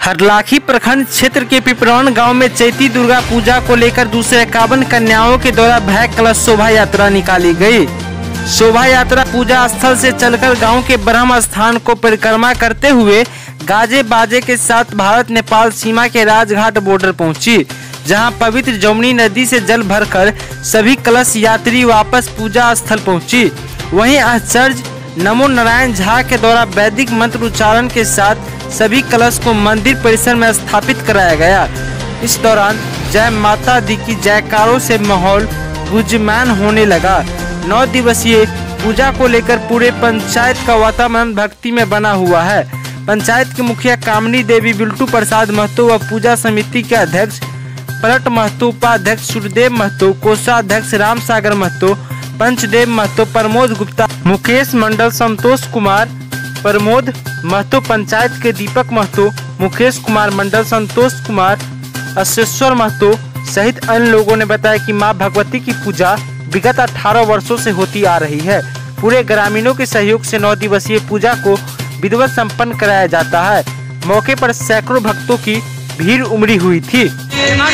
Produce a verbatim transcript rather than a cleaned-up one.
हरलाखी प्रखंड क्षेत्र के पिपरौन गांव में चैती दुर्गा पूजा को लेकर दूसरे इक्यावन कन्याओं के द्वारा भव्य कलश शोभा यात्रा निकाली गई। शोभा यात्रा पूजा स्थल से चलकर गांव के ब्रह्म स्थान को परिक्रमा करते हुए गाजे बाजे के साथ भारत नेपाल सीमा के राजघाट बॉर्डर पहुंची, जहां पवित्र जमुनी नदी से जल भरकर सभी कलश यात्री वापस पूजा स्थल पहुंची। वहीं आचार्य नमो नारायण झा के द्वारा वैदिक मंत्र उच्चारण के साथ सभी कलश को मंदिर परिसर में स्थापित कराया गया। इस दौरान जय माता दी की जयकारों से माहौल गुंजयमान होने लगा। नौ दिवसीय पूजा को लेकर पूरे पंचायत का वातावरण भक्ति में बना हुआ है। पंचायत के मुखिया कामनी देवी, बिल्टू प्रसाद महतो व पूजा समिति के अध्यक्ष पलट महतो, उपाध्यक्ष सूर्यदेव महतो, कोषाध्यक्ष राम सागर महतो, पंचदेव महतो, प्रमोद गुप्ता, मुकेश मंडल, संतोष कुमार, प्रमोद महतो, पंचायत के दीपक महतो, मुकेश कुमार मंडल, संतोष कुमार, अशेश्वर महतो सहित अन्य लोगों ने बताया कि मां भगवती की पूजा विगत अठारह वर्षों से होती आ रही है। पूरे ग्रामीणों के सहयोग से नौ दिवसीय पूजा को विधिवत संपन्न कराया जाता है। मौके पर सैकड़ों भक्तों की भीड़ उमड़ी हुई थी।